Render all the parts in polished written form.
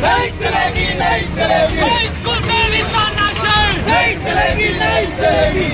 नहीं चलेगी, नहीं चलेगी, स्कूल में तानाशाही नहीं चलेगी, नहीं चलेगी।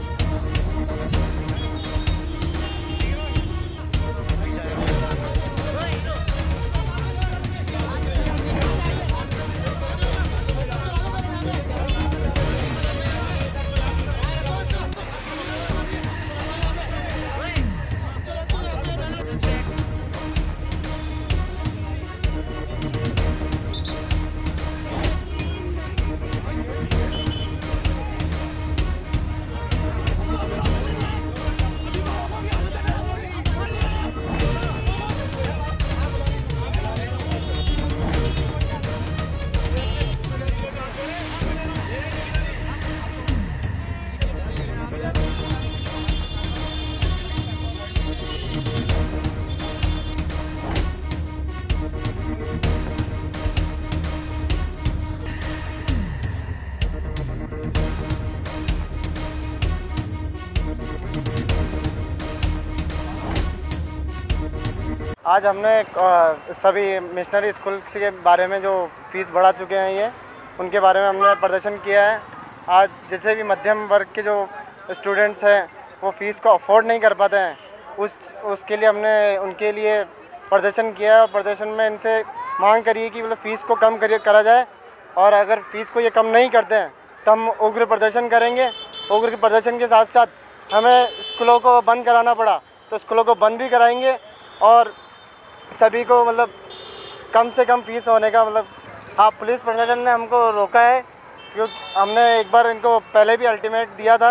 आज हमने सभी मिशनरी स्कूल के बारे में जो फ़ीस बढ़ा चुके हैं ये उनके बारे में हमने प्रदर्शन किया है। आज जैसे भी मध्यम वर्ग के जो स्टूडेंट्स हैं वो फ़ीस को अफोर्ड नहीं कर पाते हैं, उसके लिए हमने उनके लिए प्रदर्शन किया है। और प्रदर्शन में इनसे मांग करिए कि मतलब फ़ीस को कम करा जाए, और अगर फ़ीस को ये कम नहीं करते हैं तो हम उग्र प्रदर्शन करेंगे। उग्र प्रदर्शन के साथ साथ हमें स्कूलों को बंद कराना पड़ा तो स्कूलों को बंद भी कराएंगे, और सभी को मतलब कम से कम फ़ीस होने का मतलब। हाँ, पुलिस प्रशासन ने हमको रोका है क्योंकि हमने एक बार इनको पहले भी अल्टीमेट दिया था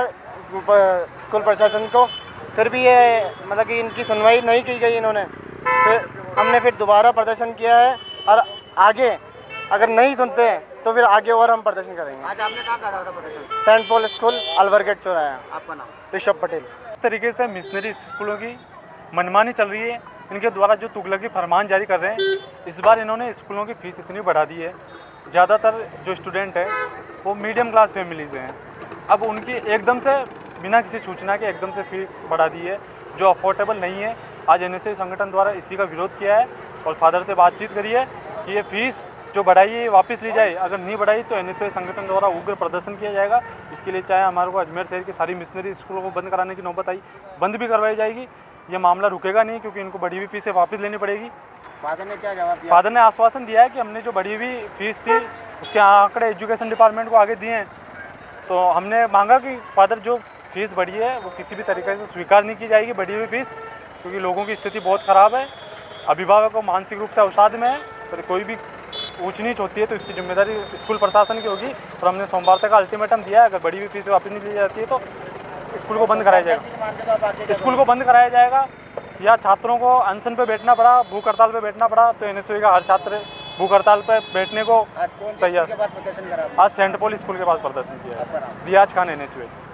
स्कूल प्रशासन को, फिर भी ये मतलब कि इनकी सुनवाई नहीं की गई इन्होंने। फिर दोबारा प्रदर्शन किया है, और आगे अगर नहीं सुनते हैं तो फिर आगे और हम प्रदर्शन करेंगे। आज आपने कहाँ करा था प्रदर्शन? Saint Paul school, Alwar gate चौराहा। आपका नाम? ऋषभ पटेल। इस तरीके से मिशनरी स्कूलों की मनमानी चल रही है, इनके द्वारा जो तुगलकी फरमान जारी कर रहे हैं। इस बार इन्होंने स्कूलों की फ़ीस इतनी बढ़ा दी है, ज़्यादातर जो स्टूडेंट है वो मीडियम क्लास फैमिली से हैं। अब उनकी एकदम से बिना किसी सूचना के एकदम से फ़ीस बढ़ा दी है जो अफोर्डेबल नहीं है। आज एनएसयू संगठन द्वारा इसी का विरोध किया है और फादर से बातचीत करी है कि ये फ़ीस जो बढ़ाई है वापस ली जाए। अगर नहीं बढ़ाई तो एनएसयू संगठन द्वारा उग्र प्रदर्शन किया जाएगा। इसके लिए चाहे हमारे को अजमेर शहर की सारी मिशनरी स्कूलों को बंद कराने की नौबत आई, बंद भी करवाई जाएगी। ये मामला रुकेगा नहीं क्योंकि इनको बढ़ी हुई फीसें वापस लेनी पड़ेगी। फादर ने क्या जवाब दिया? फादर ने आश्वासन दिया है कि हमने जो बढ़ी हुई फीस थी उसके आंकड़े एजुकेशन डिपार्टमेंट को आगे दिए हैं। तो हमने मांगा कि फादर जो फीस बढ़ी है वो किसी भी तरीके से स्वीकार नहीं की जाएगी, बढ़ी हुई फीस, क्योंकि लोगों की स्थिति बहुत ख़राब है। अभिभावक को मानसिक रूप से अवसाद में है, पर कोई भी ऊंच नीच होती है तो इसकी जिम्मेदारी स्कूल प्रशासन की होगी। और हमने सोमवार तक अल्टीमेटम दिया है, अगर बढ़ी हुई फीस वापस नहीं ली जाती है तो स्कूल को बंद कराया जाएगा। स्कूल को बंद कराया जाएगा, या छात्रों को अनशन पे बैठना पड़ा, भूख हड़ताल पे बैठना पड़ा तो एनएसयू का हर छात्र भूख हड़ताल पे बैठने को तैयार। आज सेंट पॉल स्कूल के पास प्रदर्शन किया है। रियाज खान, एनएसयू।